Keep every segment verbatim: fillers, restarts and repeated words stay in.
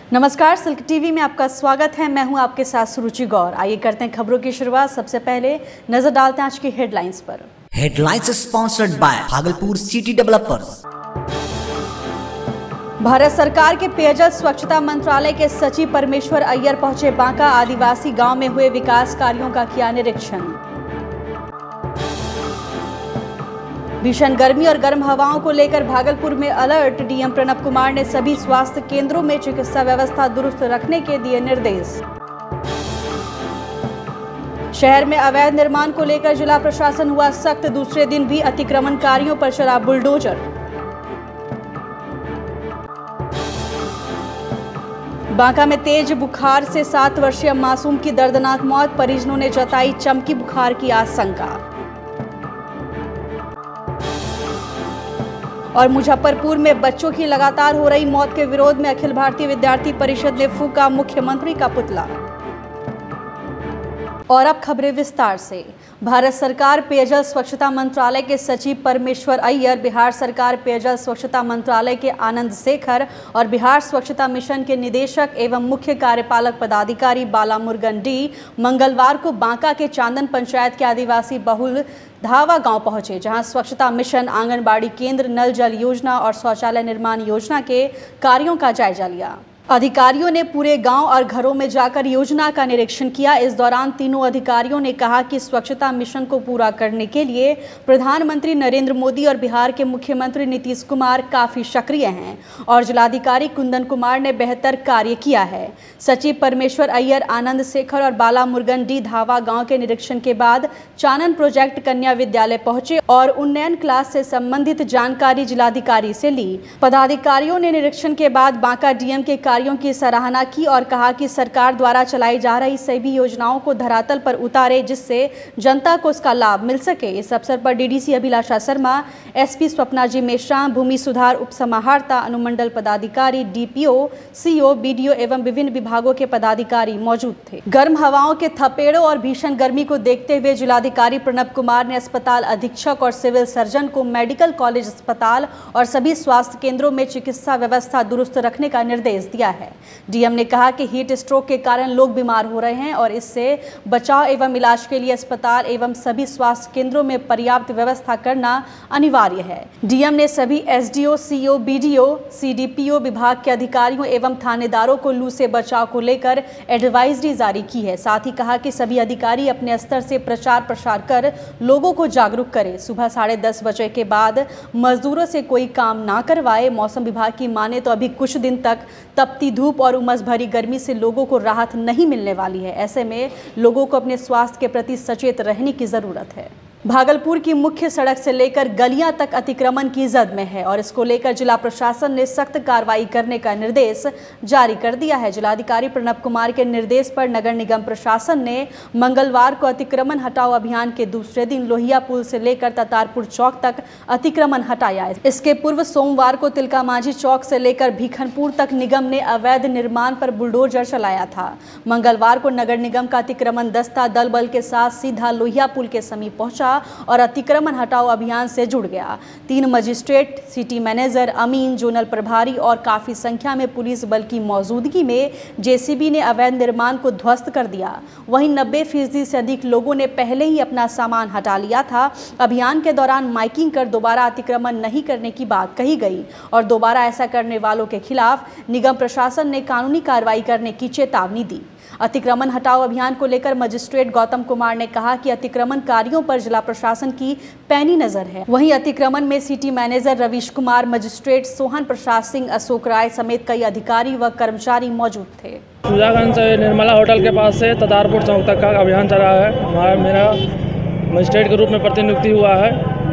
नमस्कार, silk TV में आपका स्वागत है। मैं हूं आपके साथ सुरुचि गौर। आइए करते हैं खबरों की शुरुआत। सबसे पहले नजर डालते हैं आज की हेडलाइंस पर। Headlines sponsored by Bhagalpur city developers. Bharat सरकार के पेयजल स्वच्छता मंत्रालय के सचिव परमेश्वर अय्यर पहुंचे बांका। आदिवासी गांव में हुए विकास कार्यों का किया निरीक्षण। भीषण गर्मी और गर्म हवाओं को लेकर भागलपुर में अलर्ट। डीएम प्रणब कुमार ने सभी स्वास्थ्य केंद्रों में चिकित्सा व्यवस्था दुरुस्त रखने के दिए निर्देश। शहर में अवैध निर्माण को लेकर जिला प्रशासन हुआ सख्त। दूसरे दिन भी अतिक्रमणकारियों पर चला बुलडोजर। बांका में तेज बुखार से सात वर्षीय मासूम की दर्दनाक मौत। परिजनों ने जताई चमकी बुखार की आशंका। और मुजफ्फरपुर में बच्चों की लगातार हो रही मौत के विरोध में अखिल भारतीय विद्यार्थी परिषद ने फूंका मुख्यमंत्री का पुतला। और अब खबरें विस्तार से। भारत सरकार पेयजल स्वच्छता मंत्रालय के सचिव परमेश्वर अय्यर, बिहार सरकार पेयजल स्वच्छता मंत्रालय के आनंद शेखर और बिहार स्वच्छता मिशन के निदेशक एवं मुख्य कार्यपालक पदाधिकारी बालामुरुगन डी मंगलवार को बांका के चांदन पंचायत के आदिवासी बहुल धावा गांव पहुंचे, जहां स्वच्छता मिशन, आंगनबाड़ी केंद्र, नल जल योजना और शौचालय निर्माण योजना के कार्यों का जायजा लिया। अधिकारियों ने पूरे गांव और घरों में जाकर योजना का निरीक्षण किया। इस दौरान तीनों अधिकारियों ने कहा कि स्वच्छता मिशन को पूरा करने के लिए प्रधानमंत्री नरेंद्र मोदी और बिहार के मुख्यमंत्री नीतीश कुमार काफ़ी सक्रिय हैं और जिलाधिकारी कुंदन कुमार ने बेहतर कार्य किया है। सचिव परमेश्वर अय्यर आनंद शेखर और बालामुरुगन डी धावा गाँव के निरीक्षण के बाद चानन प्रोजेक्ट कन्या विद्यालय पहुंचे और उन्नयन क्लास से संबंधित जानकारी जिलाधिकारी से ली। पदाधिकारियों ने निरीक्षण के बाद बांका डीएम के कार्यों की सराहना की और कहा कि सरकार द्वारा चलाई जा रही सभी योजनाओं को धरातल पर उतारे, जिससे जनता को उसका लाभ मिल सके। इस अवसर पर DDC Abhilasha Sharma, SP Swapna G Meshram, भूमि सुधार उप समाहर्ता, अनुमंडल पदाधिकारी, डीपीओ, सीओ, बीडीओ एवं विभिन्न विभागों के पदाधिकारी मौजूद थे। गर्म हवाओं के थपेड़ों और भीषण गर्मी को देखते हुए जिलाधिकारी प्रणब कुमार ने अस्पताल अधीक्षक और सिविल सर्जन को मेडिकल कॉलेज अस्पताल और सभी स्वास्थ्य केंद्रों में चिकित्सा व्यवस्था दुरुस्त रखने का निर्देश दिया है। डीएम ने कहा कि हीट स्ट्रोक के कारण लोग बीमार हो रहे हैं और इससे बचाव एवं इलाज के लिए अस्पताल एवं सभी स्वास्थ्य केंद्रों में पर्याप्त व्यवस्था करना अनिवार्य है। डीएम ने सभी एसडीओ, सीओ, बीडीओ, सीडीपीओ विभाग के अधिकारियों एवं थानेदारों को लू से बचाव को लेकर एडवाइजरी जारी की है। साथ ही कहा कि सभी अधिकारी अपने स्तर से प्रचार प्रसार कर लोगों को जागरूक करें। सुबह साढ़े दस बजे के बाद मजदूरों से कोई काम ना करवाए। मौसम विभाग की माने तो अभी कुछ दिन तक तपती धूप और उमस भरी गर्मी से लोगों को राहत नहीं मिलने वाली है। ऐसे में लोगों को अपने स्वास्थ्य के प्रति सचेत रहने की जरूरत है। भागलपुर की मुख्य सड़क से लेकर गलियां तक अतिक्रमण की जद में है और इसको लेकर जिला प्रशासन ने सख्त कार्रवाई करने का निर्देश जारी कर दिया है। जिलाधिकारी प्रणब कुमार के निर्देश पर नगर निगम प्रशासन ने मंगलवार को अतिक्रमण हटाओ अभियान के दूसरे दिन लोहिया पुल से लेकर ततारपुर चौक तक अतिक्रमण हटाया। इसके पूर्व सोमवार को तिलका मांझी चौक से लेकर भीखनपुर तक निगम ने अवैध निर्माण पर बुलडोजर चलाया था। मंगलवार को नगर निगम का अतिक्रमण दस्ता दल बल के साथ सीधा लोहिया पुल के समीप पहुंचा और अतिक्रमण हटाओ अभियान से जुड़ गया। तीन मजिस्ट्रेट, सिटी मैनेजर, अमीन, जोनल प्रभारी और काफी संख्या में पुलिस बल की मौजूदगी में जेसीबी ने अवैध निर्माण को ध्वस्त कर दिया। वहीं नब्बे फीसदी से अधिक लोगों ने पहले ही अपना सामान हटा लिया था। अभियान के दौरान माइकिंग कर दोबारा अतिक्रमण नहीं करने की बात कही गई और दोबारा ऐसा करने वालों के खिलाफ निगम प्रशासन ने कानूनी कार्रवाई करने की चेतावनी दी। अतिक्रमण हटाओ अभियान को लेकर मजिस्ट्रेट गौतम कुमार ने कहा कि अतिक्रमणकारियों पर जिला प्रशासन की पैनी नजर है। वहीं अतिक्रमण में city manager Ravish Kumar, magistrate Sohan Prasad Singh, Ashok Rai समेत कई अधिकारी व कर्मचारी मौजूद थे। सुजागंज से निर्मला होटल के पास से ततारपुर चौक तक का अभियान चल रहा है। हमारा मेरा मजिस्ट्रेट के रूप में प्रतिनियुक्ति हुआ है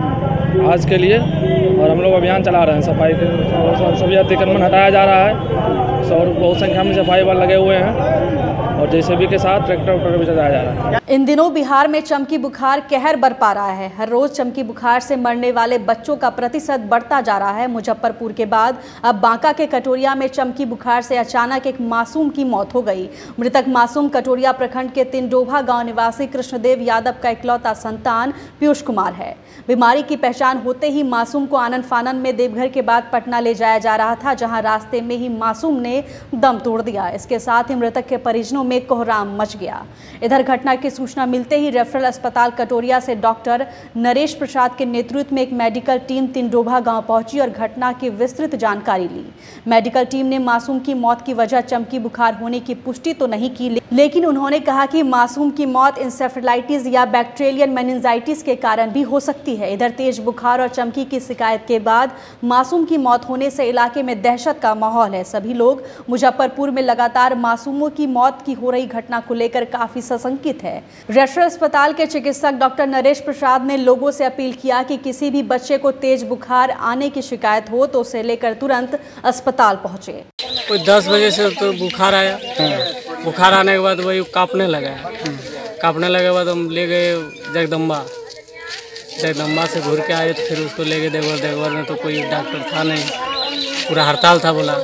आज के लिए और हम लोग अभियान चला रहे हैं। सफाई के सभी अतिक्रमण हटाया जा रहा है और बहुत संख्या में सफाई वाले लगे हुए हैं और जेसीबी के साथ ट्रैक्टर वैक्टर भी चलाया जा रहा है। इन दिनों बिहार में चमकी बुखार कहर बरपा रहा है। हर रोज चमकी बुखार से मरने वाले बच्चों का प्रतिशत बढ़ता जा रहा है। मुजफ्फरपुर के बाद अब बांका के कटोरिया में चमकी बुखार से अचानक एक मासूम की मौत हो गई। मृतक मासूम कटोरिया प्रखंड के तिनडोभा गांव निवासी कृष्णदेव यादव का इकलौता संतान पीयूष कुमार है। बीमारी की पहचान होते ही मासूम को आनन फानन में देवघर के बाद पटना ले जाया जा रहा था, जहां रास्ते में ही मासूम ने दम तोड़ दिया। इसके साथ ही मृतक के परिजनों में कोहराम मच गया। इधर घटना की सूचना मिलते ही रेफरल अस्पताल कटोरिया से डॉक्टर नरेश प्रसाद के नेतृत्व में एक मेडिकल टीम तिनडोभा गांव पहुंची और घटना की विस्तृत जानकारी ली। मेडिकल टीम ने मासूम की मौत की वजह चमकी बुखार होने की पुष्टि तो नहीं की, लेकिन उन्होंने कहा कि मासूम की मौत इंसेफेलाइटिस या बैक्टीरियल मेनिंजाइटिस के कारण भी हो सकती है। इधर तेज बुखार और चमकी की शिकायत के बाद मासूम की मौत होने से इलाके में दहशत का माहौल है। सभी लोग मुजफ्फरपुर में लगातार मासूमों की मौत की हो रही घटना को लेकर काफी सशंकित है। रेफरल अस्पताल के चिकित्सक डॉक्टर नरेश प्रसाद ने लोगों से अपील किया कि किसी भी बच्चे को तेज बुखार आने की शिकायत हो तो उसे लेकर तुरंत अस्पताल पहुंचे। कोई दस बजे से तो बुखार आया, बुखार आने के बाद वही कांपने लगा। कांपने लगे बाद हम ले गए जगदम्बा जगदम्बा से घूर के आए तो फिर उसको ले गए देवघर। देवघर में तो कोई डॉक्टर था नहीं, पूरा हड़ताल था। बोला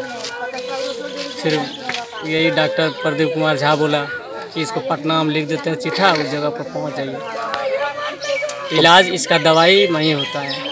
फिर यही डॉक्टर प्रदीप कुमार झा बोला कि इसको पटना हम लिख देते हैं चिट्ठा, उस जगह पर पहुंच जाइए। इलाज इसका दवाई नहीं होता है।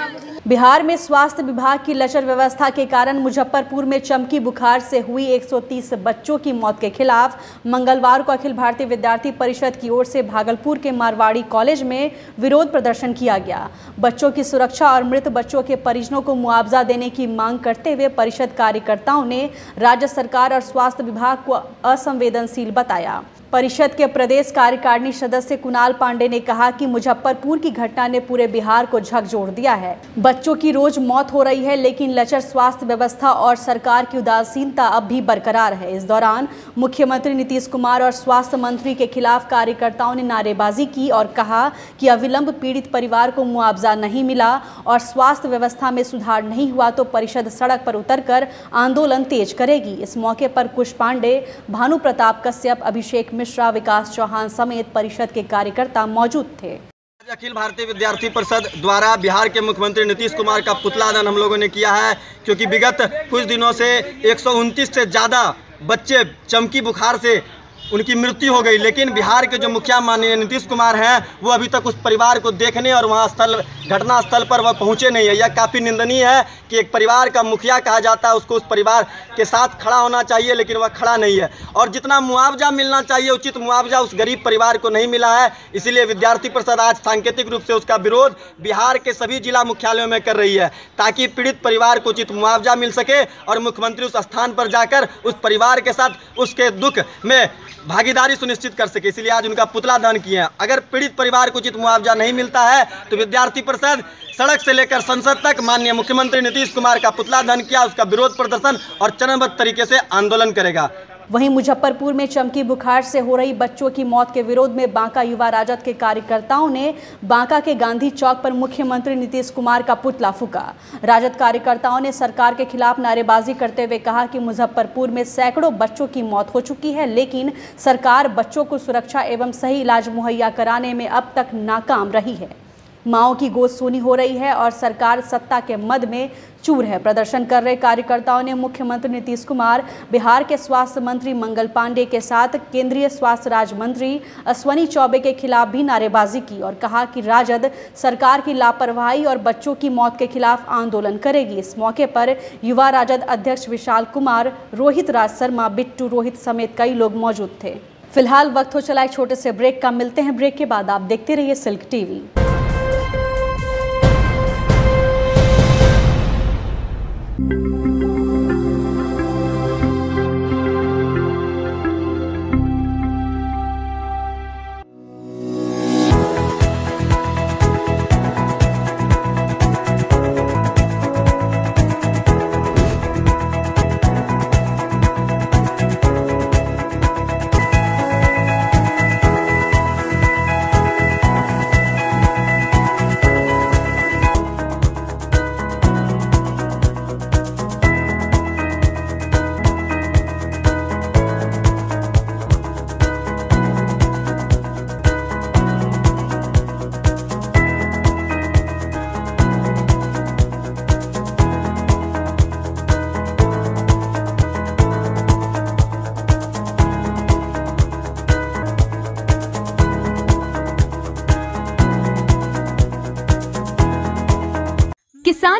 बिहार में स्वास्थ्य विभाग की लचर व्यवस्था के कारण मुजफ्फरपुर में चमकी बुखार से हुई एक सौ तीस बच्चों की मौत के खिलाफ मंगलवार को अखिल भारतीय विद्यार्थी परिषद की ओर से भागलपुर के मारवाड़ी कॉलेज में विरोध प्रदर्शन किया गया। बच्चों की सुरक्षा और मृत बच्चों के परिजनों को मुआवजा देने की मांग करते हुए परिषद कार्यकर्ताओं ने राज्य सरकार और स्वास्थ्य विभाग को असंवेदनशील बताया। परिषद के प्रदेश कार्यकारिणी सदस्य कुणाल पांडे ने कहा कि मुजफ्फरपुर की घटना ने पूरे बिहार को झकझोर दिया है। बच्चों की रोज मौत हो रही है, लेकिन लचर स्वास्थ्य व्यवस्था और सरकार की उदासीनता अब भी बरकरार है। इस दौरान मुख्यमंत्री नीतीश कुमार और स्वास्थ्य मंत्री के खिलाफ कार्यकर्ताओं ने नारेबाजी की और कहा कि अविलंब पीड़ित परिवार को मुआवजा नहीं मिला और स्वास्थ्य व्यवस्था में सुधार नहीं हुआ तो परिषद सड़क पर उतरकर आंदोलन तेज करेगी। इस मौके पर कुश पांडे, भानु प्रताप कश्यप, अभिषेक मिश्रा, विकास चौहान समेत परिषद के कार्यकर्ता मौजूद थे। अखिल भारतीय विद्यार्थी परिषद द्वारा बिहार के मुख्यमंत्री नीतीश कुमार का पुतला दहन हम लोगों ने किया है, क्योंकि विगत कुछ दिनों से एक सौ उनतीस से ज़्यादा बच्चे चमकी बुखार से उनकी मृत्यु हो गई, लेकिन बिहार के जो मुखिया माननीय नीतीश कुमार हैं वो अभी तक उस परिवार को देखने और वहाँ स्थल घटना स्थल पर वह पहुँचे नहीं है। यह काफ़ी निंदनीय है कि एक परिवार का मुखिया कहा जाता है, उसको उस परिवार के साथ खड़ा होना चाहिए, लेकिन वह खड़ा नहीं है। और जितना मुआवजा मिलना चाहिए, उचित मुआवजा उस गरीब परिवार को नहीं मिला है। इसीलिए विद्यार्थी परिषद आज सांकेतिक रूप से उसका विरोध बिहार के सभी जिला मुख्यालयों में कर रही है, ताकि पीड़ित परिवार को उचित मुआवजा मिल सके और मुख्यमंत्री उस स्थान पर जाकर उस परिवार के साथ उसके दुख में भागीदारी सुनिश्चित कर सके। इसलिए आज उनका पुतला दहन किए हैं। अगर पीड़ित परिवार को उचित मुआवजा नहीं मिलता है तो विद्यार्थी परिषद सड़क से लेकर संसद तक माननीय मुख्यमंत्री नीतीश कुमार का पुतला दहन किया, उसका विरोध प्रदर्शन और चरणबद्ध तरीके से आंदोलन करेगा। वहीं मुजफ्फरपुर में चमकी बुखार से हो रही बच्चों की मौत के विरोध में बांका युवा राजद के कार्यकर्ताओं ने बांका के गांधी चौक पर मुख्यमंत्री नीतीश कुमार का पुतला फूंका। राजद कार्यकर्ताओं ने सरकार के खिलाफ नारेबाजी करते हुए कहा कि मुजफ्फरपुर में सैकड़ों बच्चों की मौत हो चुकी है, लेकिन सरकार बच्चों को सुरक्षा एवं सही इलाज मुहैया कराने में अब तक नाकाम रही है। माओ की गोद सोनी हो रही है और सरकार सत्ता के मद में चूर है। प्रदर्शन कर रहे कार्यकर्ताओं ने मुख्यमंत्री नीतीश कुमार, बिहार के स्वास्थ्य मंत्री मंगल पांडे के साथ केंद्रीय स्वास्थ्य राज्य मंत्री अश्वनी चौबे के खिलाफ भी नारेबाजी की और कहा कि राजद सरकार की लापरवाही और बच्चों की मौत के खिलाफ आंदोलन करेगी। इस मौके पर युवा राजद अध्यक्ष विशाल कुमार, रोहित राज शर्मा, बिट्टू रोहित समेत कई लोग मौजूद थे। फिलहाल वक्त हो चला एक छोटे से ब्रेक का। मिलते हैं ब्रेक के बाद। आप देखते रहिए सिल्क टीवी।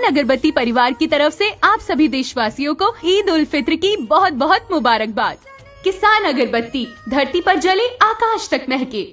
अगरबत्ती परिवार की तरफ से आप सभी देशवासियों को ईद उल फित्र की बहुत बहुत मुबारकबाद। किसान अगरबत्ती, धरती पर जले आकाश तक महके।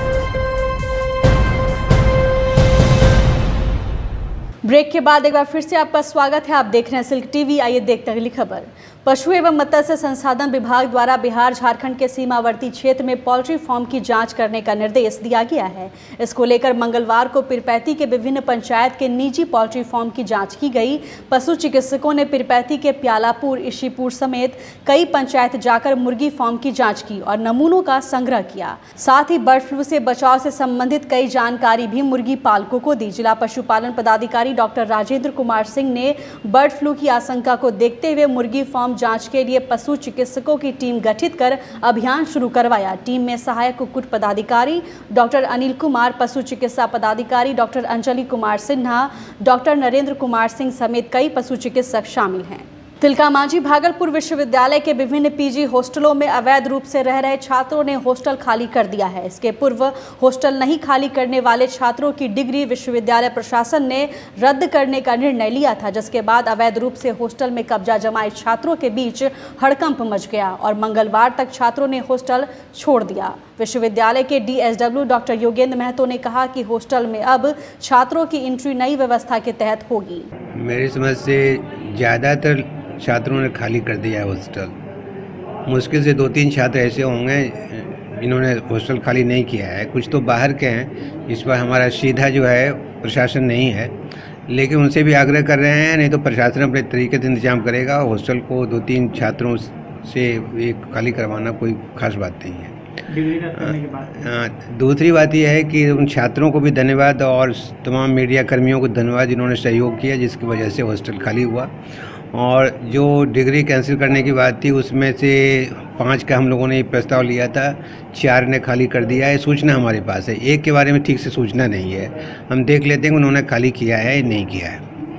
ब्रेक के बाद एक बार फिर से आपका स्वागत है। आप देख रहे हैं सिल्क टीवी। आइए देखते हैं अगली खबर। पशु एवं मत्स्य संसाधन विभाग द्वारा बिहार झारखंड के सीमावर्ती क्षेत्र में पोल्ट्री फार्म की जांच करने का निर्देश दिया गया है। इसको लेकर मंगलवार को पीरपैंती के विभिन्न पंचायत के निजी पोल्ट्री फार्म की जांच की गई। पशु चिकित्सकों ने पीरपैंती के प्यालापुर, इशीपुर समेत कई पंचायत जाकर मुर्गी फार्म की जाँच की और नमूनों का संग्रह किया। साथ ही बर्ड फ्लू से बचाव से संबंधित कई जानकारी भी मुर्गी पालकों को दी। जिला पशुपालन पदाधिकारी डॉक्टर राजेंद्र कुमार सिंह ने बर्ड फ्लू की आशंका को देखते हुए मुर्गी फार्म जांच के लिए पशु चिकित्सकों की टीम गठित कर अभियान शुरू करवाया। टीम में सहायक कुक्कुट पदाधिकारी डॉक्टर अनिल कुमार, पशु चिकित्सा पदाधिकारी डॉक्टर अंजलि कुमार सिन्हा, डॉक्टर नरेंद्र कुमार सिंह समेत कई पशु चिकित्सक शामिल हैं। तिलका मांझी भागलपुर विश्वविद्यालय के विभिन्न पीजी हॉस्टलों में अवैध रूप से रह रहे छात्रों ने हॉस्टल खाली कर दिया है। इसके पूर्व हॉस्टल नहीं खाली करने वाले छात्रों की डिग्री विश्वविद्यालय प्रशासन ने रद्द करने का निर्णय लिया था, जिसके बाद अवैध रूप से हॉस्टल में कब्जा जमाए छात्रों के बीच हड़कंप मच गया और मंगलवार तक छात्रों ने हॉस्टल छोड़ दिया। विश्वविद्यालय के डीएसडब्ल्यू डॉक्टर योगेंद्र महतो ने कहा कि हॉस्टल में अब छात्रों की एंट्री नई व्यवस्था के तहत होगी। मेरी समझ से ज़्यादातर छात्रों ने खाली कर दिया है हॉस्टल। मुश्किल से दो तीन छात्र ऐसे होंगे जिन्होंने हॉस्टल खाली नहीं किया है। कुछ तो बाहर के हैं, इस पर हमारा सीधा जो है प्रशासन नहीं है, लेकिन उनसे भी आग्रह कर रहे हैं, नहीं तो प्रशासन अपने तरीके से इंतजाम करेगा। हॉस्टल को दो तीन छात्रों से एक खाली करवाना कोई खास बात नहीं है। करने के बाद दूसरी बात यह है कि उन छात्रों को भी धन्यवाद और तमाम मीडिया कर्मियों को धन्यवाद जिन्होंने सहयोग किया, जिसकी वजह से हॉस्टल खाली हुआ। और जो डिग्री कैंसिल करने की बात थी उसमें से पाँच का हम लोगों ने प्रस्ताव लिया था, चार ने खाली कर दिया है। सूचना हमारे पास है, एक के बारे में ठीक से सूचना नहीं है। हम देख लेते हैं कि उन्होंने खाली किया है या नहीं किया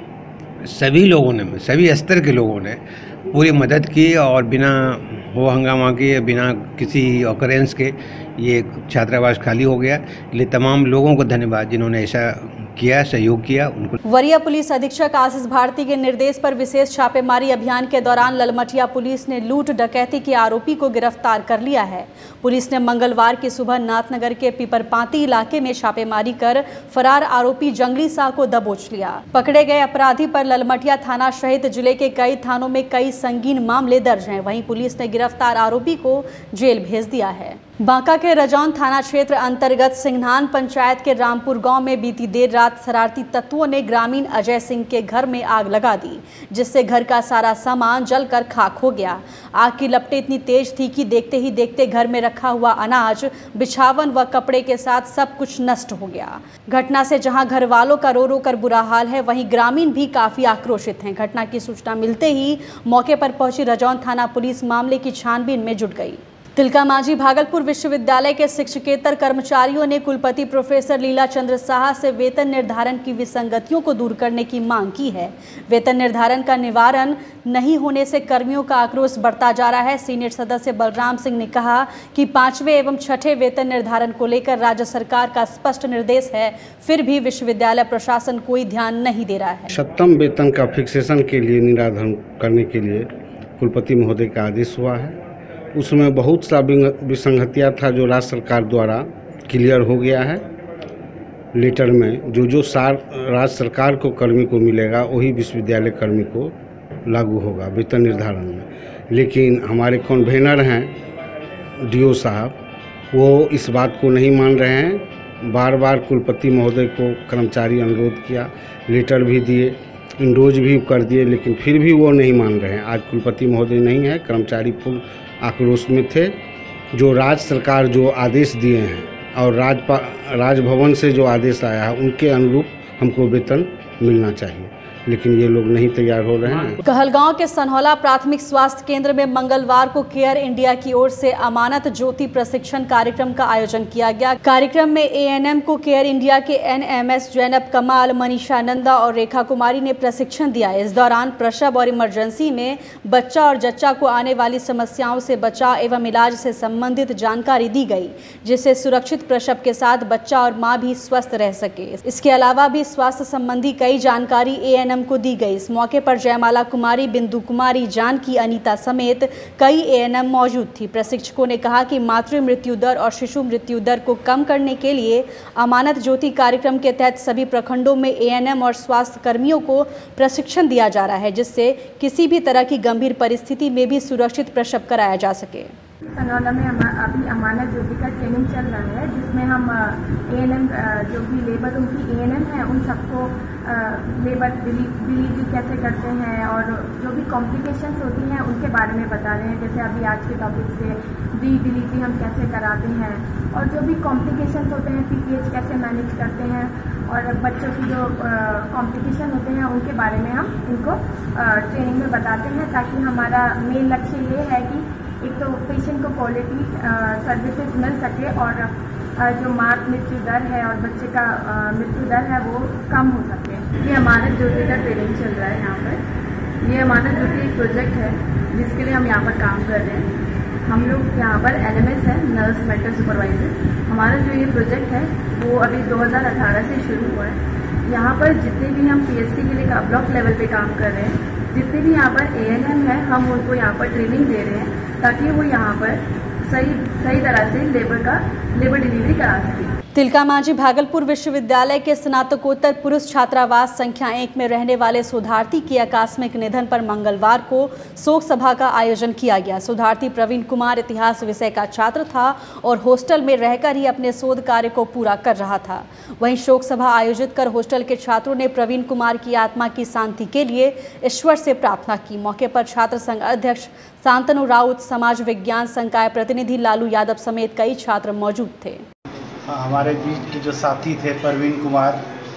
है। सभी लोगों ने, सभी स्तर के लोगों ने पूरी मदद की और बिना हो हंगामा के, बिना किसी ऑकरेंस के ये छात्रावास खाली हो गया। इसलिए तमाम लोगों को धन्यवाद जिन्होंने ऐसा किया, सहयोग किया उनको। वरीय पुलिस अधीक्षक आशीष भारती के निर्देश पर विशेष छापेमारी अभियान के दौरान ललमटिया पुलिस ने लूट डकैती के आरोपी को गिरफ्तार कर लिया है। पुलिस ने मंगलवार की सुबह नाथनगर के पीपरपाती इलाके में छापेमारी कर फरार आरोपी जंगली शाह को दबोच लिया। पकड़े गए अपराधी पर ललमटिया थाना सहित जिले के कई थानों में कई संगीन मामले दर्ज हैं। वहीं पुलिस ने गिरफ्तार आरोपी को जेल भेज दिया है। बांका के रजौन थाना क्षेत्र अंतर्गत सिंघनान पंचायत के रामपुर गांव में बीती देर रात शरारती तत्वों ने ग्रामीण अजय सिंह के घर में आग लगा दी, जिससे घर का सारा सामान जलकर खाक हो गया। आग की लपटें इतनी तेज थी कि देखते ही देखते घर में रखा हुआ अनाज, बिछावन व कपड़े के साथ सब कुछ नष्ट हो गया। घटना से जहां घर वालों का रो रो कर बुरा हाल है, वहीं ग्रामीण भी काफी आक्रोशित हैं। घटना की सूचना मिलते ही मौके पर पहुंची रजौन थाना पुलिस मामले की छानबीन में जुट गई। तिलका मांझी भागलपुर विश्वविद्यालय के शिक्षकेतर कर्मचारियों ने कुलपति प्रोफेसर लीला चंद्र साहा से वेतन निर्धारण की विसंगतियों को दूर करने की मांग की है। वेतन निर्धारण का निवारण नहीं होने से कर्मियों का आक्रोश बढ़ता जा रहा है। सीनियर सदस्य बलराम सिंह ने कहा कि पांचवें एवं छठे वेतन निर्धारण को लेकर राज्य सरकार का स्पष्ट निर्देश है, फिर भी विश्वविद्यालय प्रशासन कोई ध्यान नहीं दे रहा है। सप्तम वेतन का फिक्सेशन के लिए निर्धारण करने के लिए कुलपति महोदय का आदेश हुआ है। उसमें बहुत सा विसंगतियाँ था जो राज्य सरकार द्वारा क्लियर हो गया है। लेटर में जो जो सार राज्य सरकार को कर्मी को मिलेगा वही विश्वविद्यालय कर्मी को लागू होगा वेतन निर्धारण में। लेकिन हमारे कन्वेनर हैं डीओ साहब, वो इस बात को नहीं मान रहे हैं। बार बार कुलपति महोदय को कर्मचारी अनुरोध किया, लेटर भी दिए, इंडोज भी कर दिए, लेकिन फिर भी वो नहीं मान रहे हैं। आज कुलपति महोदय नहीं है, कर्मचारी फुल आक्रोश में थे। जो राज्य सरकार जो आदेश दिए हैं और राज राजभवन से जो आदेश आया है उनके अनुरूप हमको वेतन मिलना चाहिए, लेकिन ये लोग नहीं तैयार हो रहे हैं। कहलगांव के सनहौला प्राथमिक स्वास्थ्य केंद्र में मंगलवार को केयर इंडिया की ओर से अमानत ज्योति प्रशिक्षण कार्यक्रम का आयोजन किया गया। कार्यक्रम में एएनएम को केयर इंडिया के एनएमएस जैनब कमाल, मनीषा नंदा और रेखा कुमारी ने प्रशिक्षण दिया। इस दौरान प्रसव और इमरजेंसी में बच्चा और जच्चा को आने वाली समस्याओं से बचाव एवं इलाज से संबंधित जानकारी दी गई, जिससे सुरक्षित प्रसव के साथ बच्चा और माँ भी स्वस्थ रह सके। इसके अलावा भी स्वास्थ्य संबंधी कई जानकारी एएनएम एएनएम को दी गई। इस मौके पर जयमाला कुमारी, बिंदु कुमारी, जानकी, अनीता समेत कई एएनएम मौजूद थी। प्रशिक्षकों ने कहा कि मातृ मृत्यु दर और शिशु मृत्यु दर को कम करने के लिए अमानत ज्योति कार्यक्रम के तहत सभी प्रखंडों में एएनएम और स्वास्थ्य कर्मियों को प्रशिक्षण दिया जा रहा है, जिससे किसी भी तरह की गंभीर परिस्थिति में भी सुरक्षित प्रसव कराया जा सके। संगौला में अभी अमानत ज्योति का ट्रेनिंग चल रहा है, जिसमें हम एएनएम जो भी लेबर उनकी एएनएम है उन सबको लेबर डिलीवरी कैसे करते हैं और जो भी कॉम्प्लिकेशंस होती हैं उनके बारे में बता रहे हैं। जैसे अभी आज के टॉपिक से डी डिलीवरी हम कैसे कराते हैं और जो भी कॉम्प्लिकेशंस होते हैं पीपीएच कैसे मैनेज करते हैं और बच्चों की जो कॉम्प्लिकेशन होते हैं उनके बारे में हम इनको ट्रेनिंग में बताते हैं, ताकि हमारा मेन लक्ष्य ये है कि एक तो पेशेंट को क्वालिटी सर्विसेज मिल सके और जो मात मृत्यु दर है और बच्चे का मृत्यु दर है वो कम हो सके। ये अमानत ज्योति का ट्रेनिंग चल रहा है यहाँ पर। ये अमानत ज्योति एक प्रोजेक्ट है जिसके लिए हम यहाँ पर काम कर रहे हैं। हम लोग यहाँ पर एलएमएस है, नर्स मेडिकल सुपरवाइजर। हमारा जो ये प्रोजेक्ट है वो अभी दो हज़ार अठारह से शुरू हुआ है। यहाँ पर जितने भी हम पीएचसी के लिए ब्लॉक लेवल पे काम कर रहे हैं, जितने भी यहाँ पर एएनएम है, हम उनको यहाँ पर ट्रेनिंग दे रहे हैं ताकि वो यहाँ पर सही सही तरह से लेबर का लेबर डिलीवरी करा सके। तिलका मांझी भागलपुर विश्वविद्यालय के स्नातकोत्तर पुरुष छात्रावास संख्या एक में रहने वाले सुधार्थी के आकस्मिक निधन पर मंगलवार को शोक सभा का आयोजन किया गया। सुधार्थी प्रवीण कुमार इतिहास विषय का छात्र था और हॉस्टल में रहकर ही अपने शोध कार्य को पूरा कर रहा था। वहीं शोक सभा आयोजित कर हॉस्टल के छात्रों ने प्रवीण कुमार की आत्मा की शांति के लिए ईश्वर से प्रार्थना की। मौके पर छात्र संघ अध्यक्ष शांतनु राउत, समाज विज्ञान संकाय प्रतिनिधि लालू यादव समेत कई छात्र मौजूद थे। हमारे बीच के जो साथी थे प्रवीण कुमार,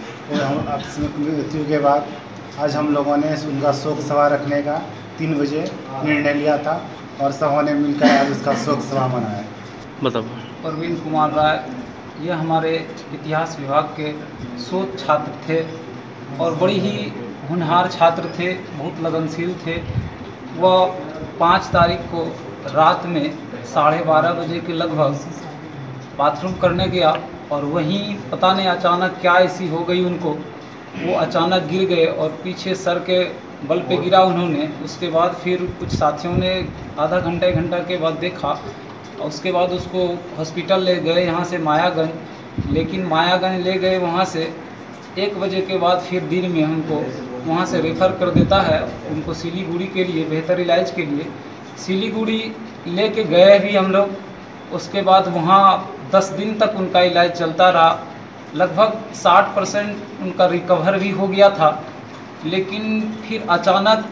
हम आकस्मिक मृत्यु के बाद आज हम लोगों ने उनका शोक सभा रखने का तीन बजे निर्णय लिया था और सबों ने मिलकर आज उसका शोक सभा मनाया। बताओ। प्रवीण कुमार राय ये हमारे इतिहास विभाग के शोध छात्र थे और बड़ी ही होनहार छात्र थे, बहुत लगनशील थे। वह पाँच तारीख को रात में साढ़े बारह बजे के लगभग बाथरूम करने गया और वहीं पता नहीं अचानक क्या ऐसी हो गई उनको, वो अचानक गिर गए और पीछे सर के बल पे गिरा उन्होंने। उसके बाद फिर कुछ साथियों ने आधा घंटा एक घंटा के बाद देखा और उसके बाद उसको हॉस्पिटल ले गए यहाँ से मायागंज, लेकिन मायागंज ले गए वहाँ से एक बजे के बाद फिर दिन में हमको वहाँ से रेफ़र कर देता है उनको सिलीगुड़ी के लिए, बेहतर इलाज के लिए। सिलीगुड़ी ले के गए भी हम लोग, उसके बाद वहाँ दस दिन तक उनका इलाज चलता रहा। लगभग साठ परसेंट उनका रिकवर भी हो गया था, लेकिन फिर अचानक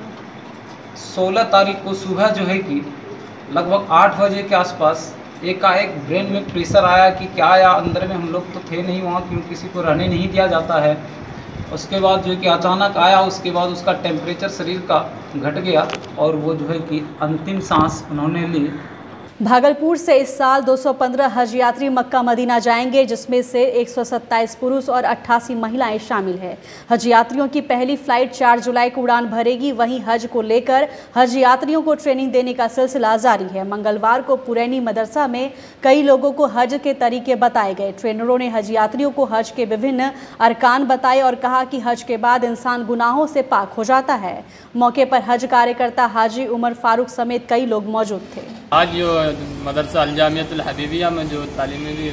सोलह तारीख को सुबह जो है कि लगभग आठ बजे के आसपास एकाएक ब्रेन में प्रेशर आया कि क्या आया, अंदर में हम लोग तो थे नहीं वहाँ, क्योंकि किसी को रहने नहीं दिया जाता है। उसके बाद जो है कि अचानक आया, उसके बाद उसका टेम्परेचर शरीर का घट गया और वो जो है कि अंतिम सांस उन्होंने ली। भागलपुर से इस साल दो सौ पंद्रह हज यात्री मक्का मदीना जाएंगे, जिसमें से एक सौ सत्ताईस पुरुष और अट्ठासी महिलाएं शामिल हैं। हज यात्रियों की पहली फ्लाइट चार जुलाई को उड़ान भरेगी। वहीं हज को लेकर हज यात्रियों को ट्रेनिंग देने का सिलसिला जारी है। मंगलवार को पुरैनी मदरसा में कई लोगों को हज के तरीके बताए गए। ट्रेनरों ने हज यात्रियों को हज के विभिन्न अरकान बताए और कहा कि हज के बाद इंसान गुनाहों से पाक हो जाता है। मौके पर हज कार्यकर्ता हाजी उमर फारूक समेत कई लोग मौजूद थे। आज जो मदरसा अलजामियतुल हबीबिया में जो तालीमी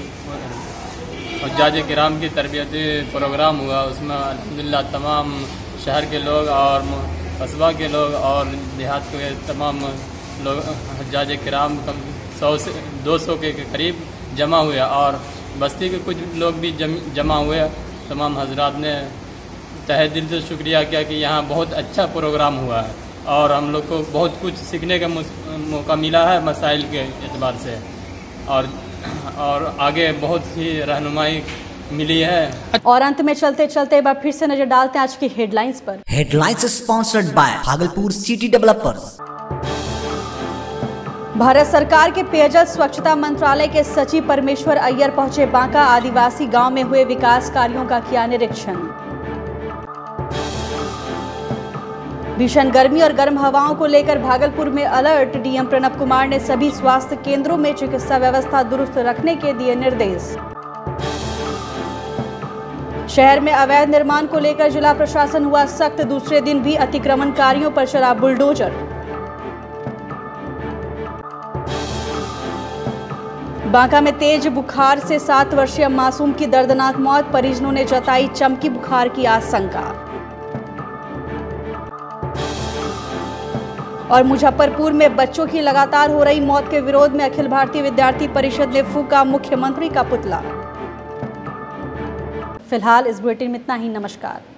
हुज्जाज किराम की तरबियती प्रोग्राम हुआ, उसमें अल्हम्दुलिल्लाह तमाम शहर के लोग और कस्बा के लोग और देहात के तमाम लोग हुज्जाज किराम कम सौ से दो सौ के करीब जमा हुए और बस्ती के कुछ लोग भी जम, जमा हुए। तमाम हजरात ने तहे दिल से शुक्रिया किया कि यहाँ बहुत अच्छा प्रोग्राम हुआ है और हम लोग को बहुत कुछ सीखने का मौका मिला है मसाइल के एतबार से, और और आगे बहुत ही रहनुमाई मिली है। और अंत में चलते चलते एक बार फिर से नजर डालते हैं आज की हेडलाइंस पर। Headlines sponsored by Bhagalpur city developers. Bharat सरकार के पेयजल स्वच्छता मंत्रालय के सचिव परमेश्वर अय्यर पहुंचे बांका। आदिवासी गांव में हुए विकास कार्यों का किया निरीक्षण। भीषण गर्मी और गर्म हवाओं को लेकर भागलपुर में अलर्ट। डीएम प्रणब कुमार ने सभी स्वास्थ्य केंद्रों में चिकित्सा व्यवस्था दुरुस्त रखने के दिए निर्देश। शहर में अवैध निर्माण को लेकर जिला प्रशासन हुआ सख्त, दूसरे दिन भी अतिक्रमणकारियों पर चला बुलडोजर। बांका में तेज बुखार से सात वर्षीय मासूम की दर्दनाक मौत, परिजनों ने जताई चमकी बुखार की आशंका। और मुजफ्फरपुर में बच्चों की लगातार हो रही मौत के विरोध में अखिल भारतीय विद्यार्थी परिषद ने फूंका मुख्यमंत्री का पुतला। फिलहाल इस बुलेटिन में इतना ही। नमस्कार।